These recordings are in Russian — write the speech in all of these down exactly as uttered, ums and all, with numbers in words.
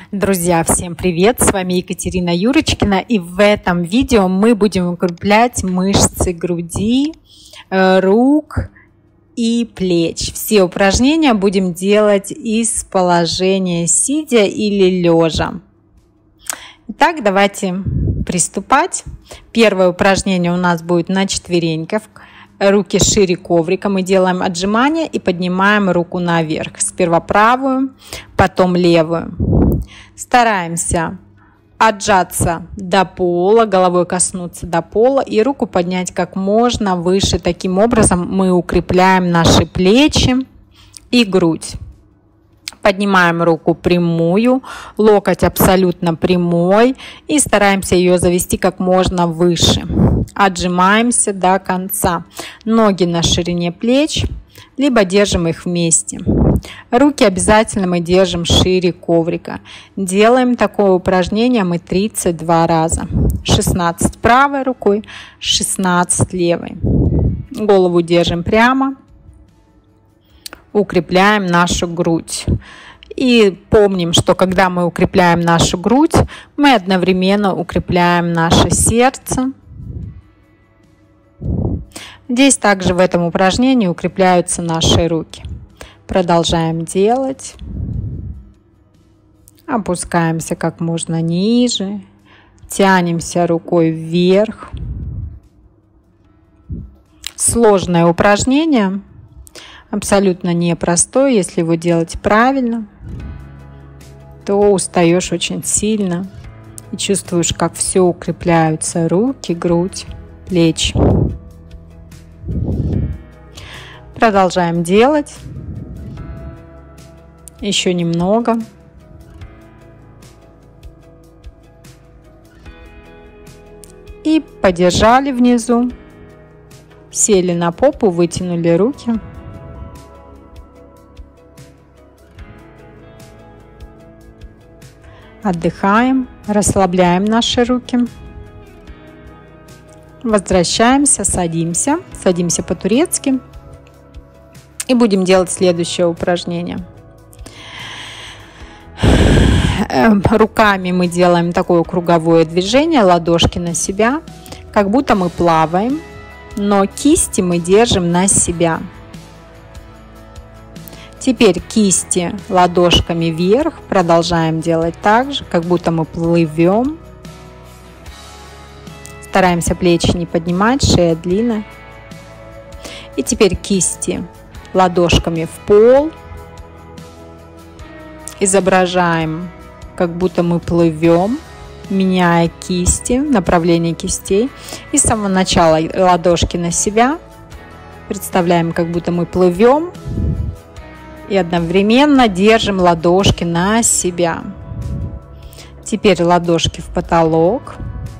Друзья, всем привет! С вами Екатерина Юрочкина, и в этом видео мы будем укреплять мышцы груди, рук и плеч. Все упражнения будем делать из положения сидя или лежа. Итак, давайте приступать. Первое упражнение у нас будет на четвереньках. Руки шире коврика. Мы делаем отжимания и поднимаем руку наверх. Сперва правую, потом левую. Стараемся отжаться до пола, головой коснуться до пола и руку поднять как можно выше. Таким образом мы укрепляем наши плечи и грудь. Поднимаем руку прямую, локоть абсолютно прямой и стараемся ее завести как можно выше. Отжимаемся до конца. Ноги на ширине плеч, либо держим их вместе. Руки обязательно мы держим шире коврика. Делаем такое упражнение мы тридцать два раза. шестнадцать правой рукой, шестнадцать левой. Голову держим прямо. Укрепляем нашу грудь. И помним, что когда мы укрепляем нашу грудь, мы одновременно укрепляем наше сердце. Здесь также в этом упражнении укрепляются наши руки. Продолжаем делать. Опускаемся как можно ниже. Тянемся рукой вверх. Сложное упражнение. Абсолютно непростое. Если его делать правильно, то устаешь очень сильно. И чувствуешь, как все укрепляются. Руки, грудь, плечи. Продолжаем делать. Еще немного. И подержали внизу. Сели на попу, вытянули руки. Отдыхаем, расслабляем наши руки. Возвращаемся, садимся. Садимся по-турецки. И будем делать следующее упражнение. Руками мы делаем такое круговое движение, ладошки на себя, как будто мы плаваем, но кисти мы держим на себя. Теперь кисти ладошками вверх, продолжаем делать так же, как будто мы плывем. Стараемся плечи не поднимать, шея длинная. И теперь кисти ладошками в пол. Изображаем, как будто мы плывем, меняя кисти, направление кистей. И с самого начала ладошки на себя. Представляем, как будто мы плывем. И одновременно держим ладошки на себя. Теперь ладошки в потолок.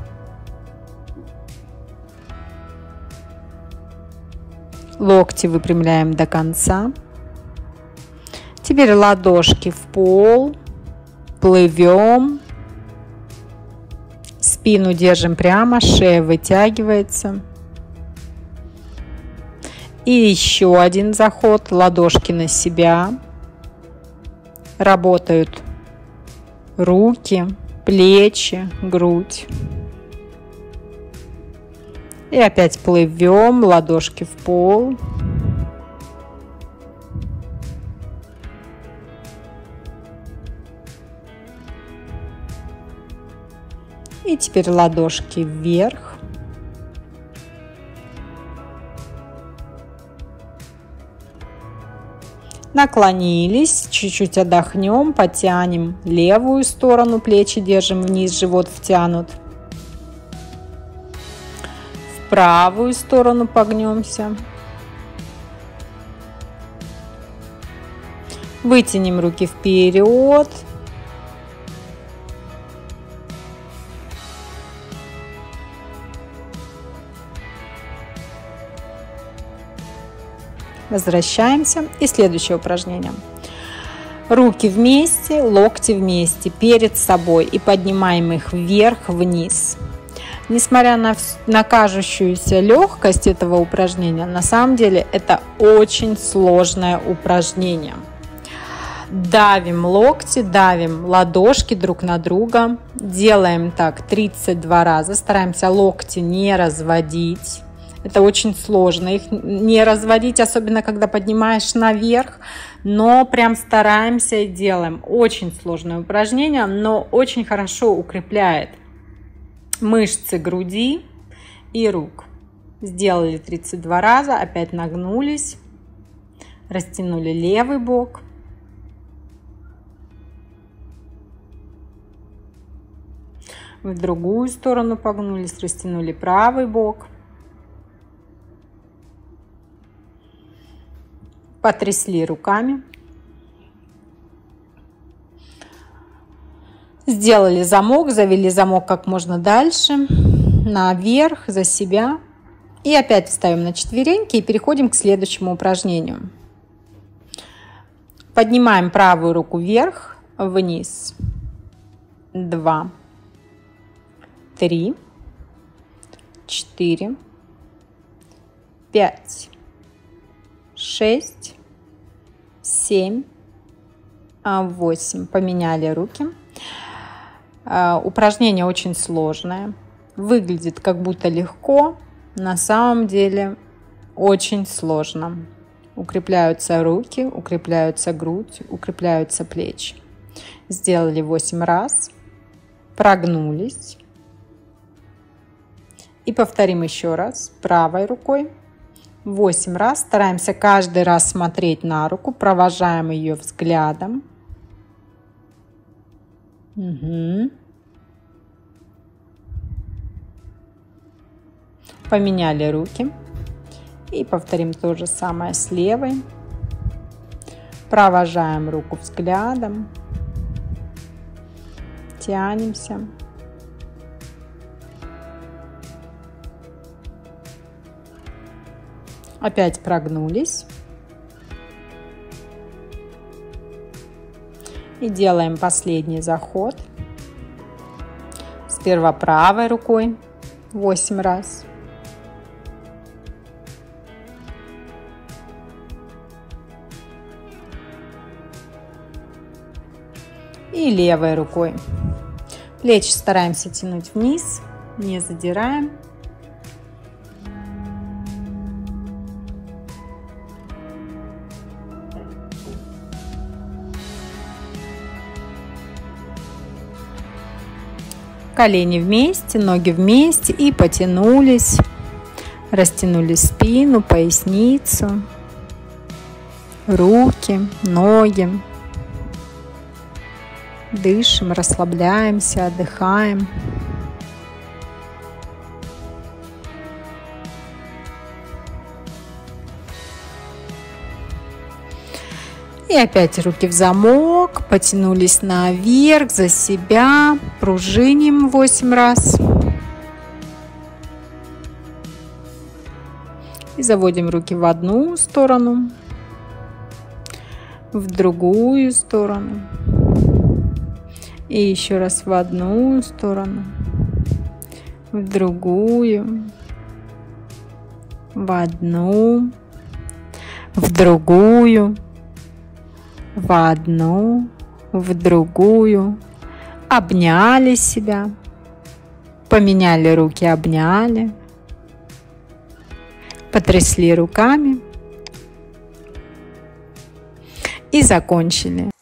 Локти выпрямляем до конца. Теперь ладошки в пол. Плывем. Спину держим прямо, шея вытягивается. И еще один заход. Ладошки на себя. Работают руки, плечи, грудь. И опять плывем. Ладошки в пол. И теперь ладошки вверх. Наклонились, чуть-чуть отдохнем, потянем левую сторону, плечи держим вниз, живот втянут. В правую сторону погнемся. Вытянем руки вперед. Возвращаемся. И следующее упражнение. Руки вместе, локти вместе, перед собой. И поднимаем их вверх-вниз. Несмотря на, на кажущуюся легкость этого упражнения, на самом деле это очень сложное упражнение. Давим локти, давим ладошки друг на друга. Делаем так тридцать два раза. Стараемся локти не разводить. Это очень сложно их не разводить, особенно когда поднимаешь наверх. Но прям стараемся и делаем. Очень сложное упражнение, но очень хорошо укрепляет мышцы груди и рук. Сделали тридцать два раза, опять нагнулись, растянули левый бок. В другую сторону погнулись, растянули правый бок. Потрясли руками. Сделали замок, завели замок как можно дальше, наверх, за себя. И опять встаем на четвереньки и переходим к следующему упражнению. Поднимаем правую руку вверх, вниз. Два, три, четыре, пять, шесть, семь, восемь. Поменяли руки. Упражнение очень сложное. Выглядит как будто легко. На самом деле очень сложно. Укрепляются руки, укрепляются грудь, укрепляются плечи. Сделали восемь раз. Прогнулись. И повторим еще раз правой рукой. восемь раз. Стараемся каждый раз смотреть на руку. Провожаем ее взглядом. Угу. Поменяли руки. И повторим то же самое с левой. Провожаем руку взглядом. Тянемся. Опять прогнулись. И делаем последний заход. Сперва правой рукой восемь раз. И левой рукой. Плечи стараемся тянуть вниз, не задираем. Колени вместе, ноги вместе и потянулись. Растянули спину, поясницу, руки, ноги. Дышим, расслабляемся, отдыхаем. И опять руки в замок, потянулись наверх, за себя, пружиним восемь раз. И заводим руки в одну сторону, в другую сторону. И еще раз в одну сторону, в другую, в одну, в другую, в одну, в другую. Обняли себя, поменяли руки, обняли, потрясли руками и закончили.